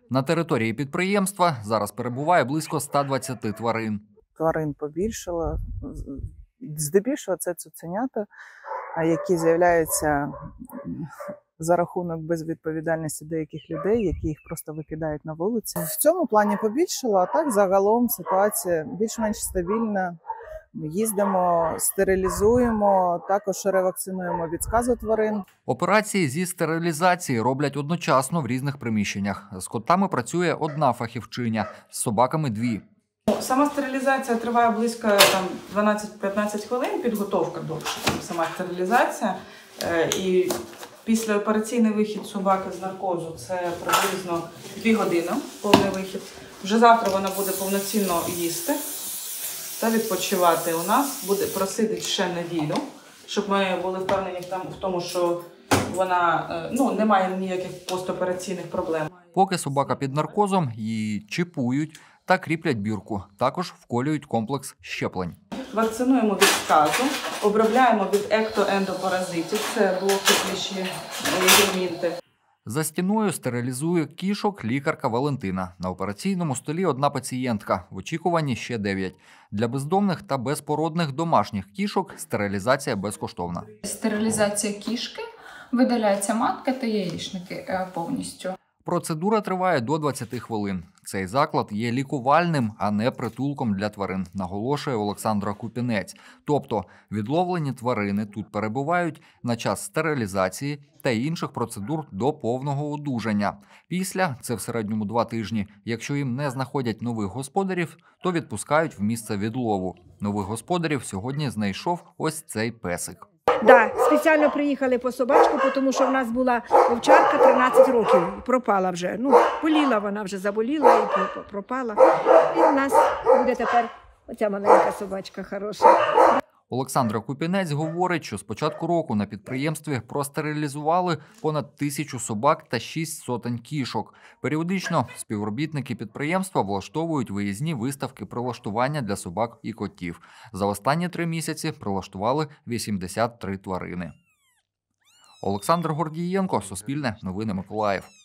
На території підприємства зараз перебуває близько 120 тварин. Тварин побільшало. Здебільшого це цуценята, які з'являються за рахунок безвідповідальності деяких людей, які їх просто викидають на вулиці. В цьому плані побільшало, а так загалом ситуація більш-менш стабільна. Ми їздимо, стерилізуємо, також ревакцинуємо від сказу тварин. Операції зі стерилізації роблять одночасно в різних приміщеннях. З котами працює одна фахівчиня, з собаками – дві. Сама стерилізація триває близько 12-15 хвилин, підготовка довше, сама стерилізація. І післяопераційний вихід собаки з наркозу – це приблизно 2 години, повний вихід. Вже завтра вона буде повноцінно їсти та відпочивати у нас, буде просидіти ще неділю, щоб ми були впевнені в тому, що вона не має ніяких постопераційних проблем. Поки собака під наркозом, її чіпують та кріплять бірку. Також вколюють комплекс щеплень. Вакцинуємо від сказу, обробляємо від ектоендопаразитів, це блоки, кліщі, гельмінти. За стіною стерилізує кішок лікарка Валентина. На операційному столі одна пацієнтка, в очікуванні ще 9. Для бездомних та безпородних домашніх кішок стерилізація безкоштовна. Стерилізація кішки, видаляється матка та яєчники повністю. Процедура триває до 20 хвилин. Цей заклад є лікувальним, а не притулком для тварин, наголошує Олександра Купінець. Тобто відловлені тварини тут перебувають на час стерилізації та інших процедур до повного одужання. Після, це в середньому 2 тижні, якщо їм не знаходять нових господарів, то відпускають в місце відлову. Нових господарів сьогодні знайшов ось цей песик. Да, спеціально приїхали по собачку, тому що в нас була вовчарка 13 років, пропала вже. Боліла вона, вже заболіла і пропала. І в нас буде тепер оця маленька собачка хороша. Олександра Купінець говорить, що з початку року на підприємстві простерилізували понад 1000 собак та 6 сотень кішок. Періодично співробітники підприємства влаштовують виїзні виставки прилаштування для собак і котів. За останні 3 місяці прилаштували 83 тварини. Олександр Гордієнко, Суспільне, Новини Миколаїв.